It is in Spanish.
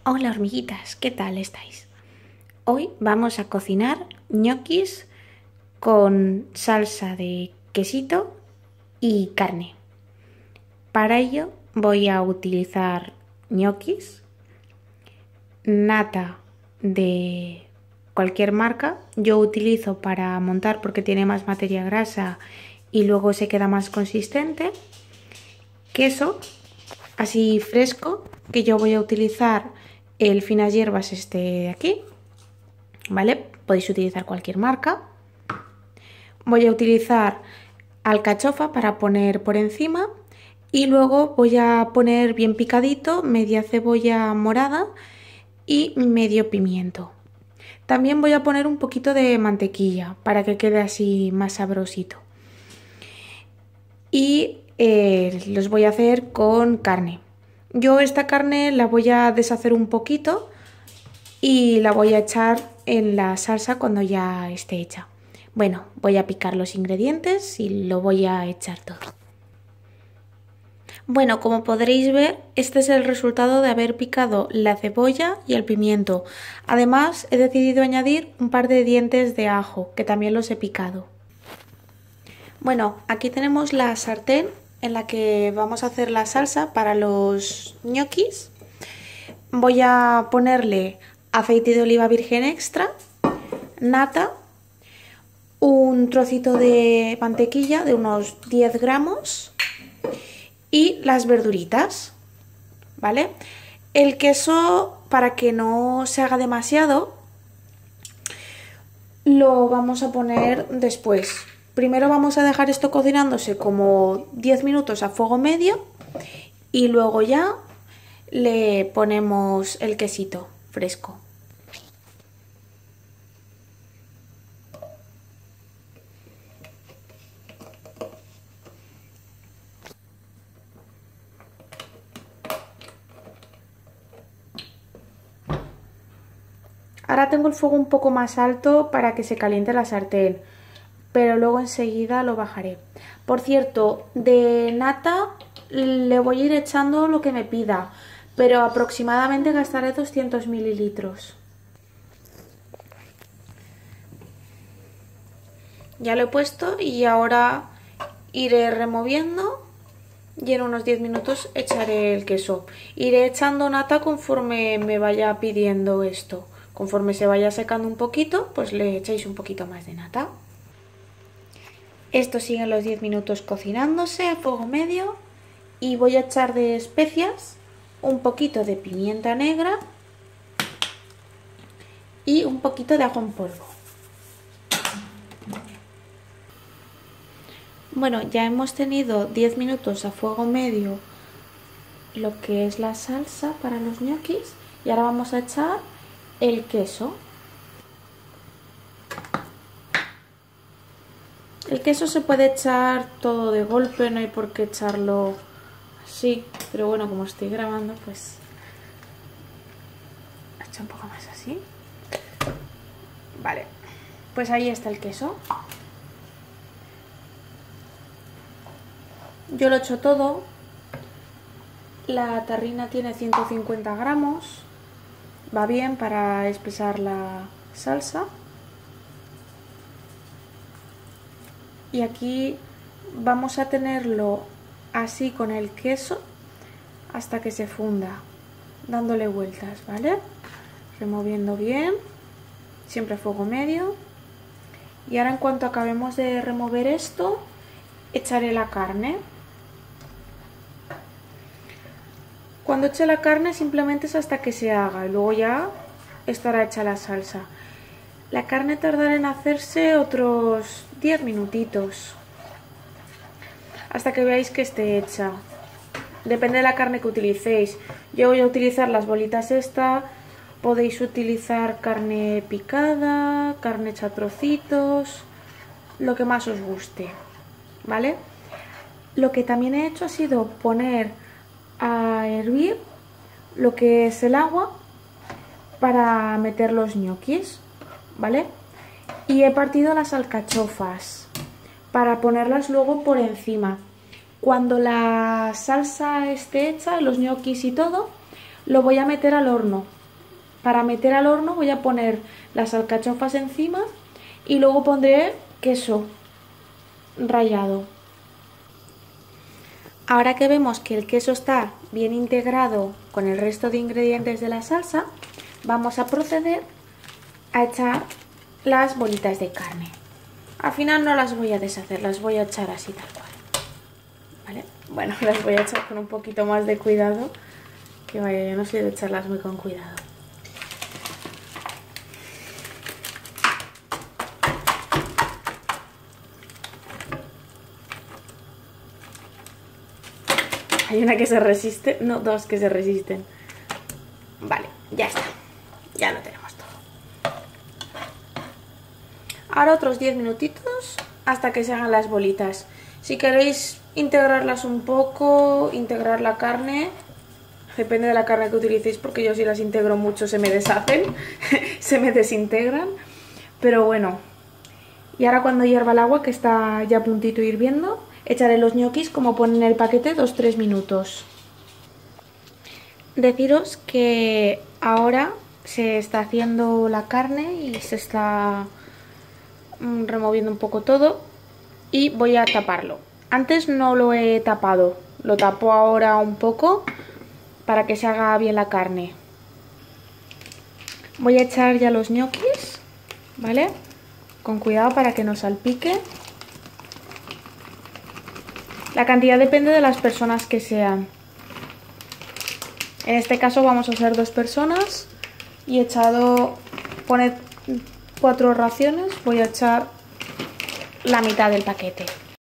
Hola hormiguitas, ¿qué tal estáis? Hoy vamos a cocinar ñoquis con salsa de quesito y carne. Para ello voy a utilizar ñoquis, nata de cualquier marca. Yo utilizo para montar porque tiene más materia grasa y luego se queda más consistente. Queso así fresco, que yo voy a utilizar el finas hierbas este de aquí, ¿vale? Podéis utilizar cualquier marca. Voy a utilizar alcachofa para poner por encima y luego voy a poner bien picadito media cebolla morada y medio pimiento. También voy a poner un poquito de mantequilla para que quede así más sabrosito. Y los voy a hacer con carne. Yo esta carne la voy a deshacer un poquito y la voy a echar en la salsa cuando ya esté hecha. Bueno, voy a picar los ingredientes y lo voy a echar todo. Bueno, como podréis ver, este es el resultado de haber picado la cebolla y el pimiento. Además, he decidido añadir un par de dientes de ajo, que también los he picado. Bueno, aquí tenemos la sartén en la que vamos a hacer la salsa para los ñoquis. Voy a ponerle aceite de oliva virgen extra, nata, un trocito de mantequilla de unos 10 gramos y las verduritas, ¿vale? El queso, para que no se haga demasiado, lo vamos a poner después. Primero vamos a dejar esto cocinándose como 10 minutos a fuego medio y luego ya le ponemos el quesito fresco. Ahora tengo el fuego un poco más alto para que se caliente la sartén, pero luego enseguida lo bajaré. Por cierto, de nata le voy a ir echando lo que me pida, pero aproximadamente gastaré 200 mililitros. Ya lo he puesto y ahora iré removiendo y en unos 10 minutos echaré el queso. Iré echando nata conforme me vaya pidiendo esto. Conforme se vaya secando un poquito, pues le echáis un poquito más de nata. Esto sigue los 10 minutos cocinándose a fuego medio y voy a echar de especias un poquito de pimienta negra y un poquito de ajo en polvo. Bueno, ya hemos tenido 10 minutos a fuego medio lo que es la salsa para los ñoquis y ahora vamos a echar el queso. El queso se puede echar todo de golpe, no hay por qué echarlo así, pero bueno, como estoy grabando, pues echo un poco más así. Vale, pues ahí está el queso. Yo lo echo todo. La tarrina tiene 150 gramos. Va bien para espesar la salsa. Y aquí vamos a tenerlo así con el queso hasta que se funda, dándole vueltas, ¿vale? Removiendo bien, siempre a fuego medio. Y ahora en cuanto acabemos de remover esto, echaré la carne. Cuando eche la carne simplemente es hasta que se haga y luego ya estará hecha la salsa. La carne tardará en hacerse otros 10 minutitos hasta que veáis que esté hecha. Depende de la carne que utilicéis. Yo voy a utilizar las bolitas esta. Podéis utilizar carne picada, carne hecha a trocitos, lo que más os guste, ¿vale? Lo que también he hecho ha sido poner a hervir lo que es el agua para meter los ñoquis, ¿vale? Y he partido las alcachofas para ponerlas luego por encima. Cuando la salsa esté hecha, los ñoquis y todo, lo voy a meter al horno. Para meter al horno voy a poner las alcachofas encima y luego pondré queso rallado. Ahora que vemos que el queso está bien integrado con el resto de ingredientes de la salsa, vamos a proceder a echar las bolitas de carne. Al final no las voy a deshacer, las voy a echar así tal cual. ¿Vale? Bueno, las voy a echar con un poquito más de cuidado, que vaya, yo no soy de echarlas muy con cuidado. Hay una que se resiste, no, dos que se resisten. Vale, ya está, ya lo tenemos todo. Ahora otros 10 minutitos hasta que se hagan las bolitas. Si queréis integrarlas un poco, integrar la carne, depende de la carne que utilicéis, porque yo si las integro mucho se me deshacen, se me desintegran. Pero bueno, y ahora cuando hierva el agua, que está ya a puntito hirviendo, echaré los ñoquis como pone en el paquete 2-3 minutos. Deciros que ahora se está haciendo la carne y se está removiendo un poco todo y voy a taparlo. Antes no lo he tapado, lo tapo ahora un poco para que se haga bien la carne. Voy a echar ya los ñoquis, ¿vale? Con cuidado para que no salpique. La cantidad depende de las personas que sean. En este caso vamos a ser 2 personas y he echado, pone 4 raciones, voy a echar la mitad del paquete.